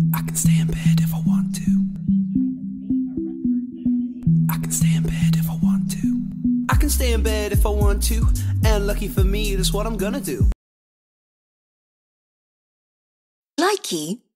I can stay in bed if I want to. I can stay in bed if I want to. I can stay in bed if I want to. And lucky for me, that's what I'm gonna do. Likey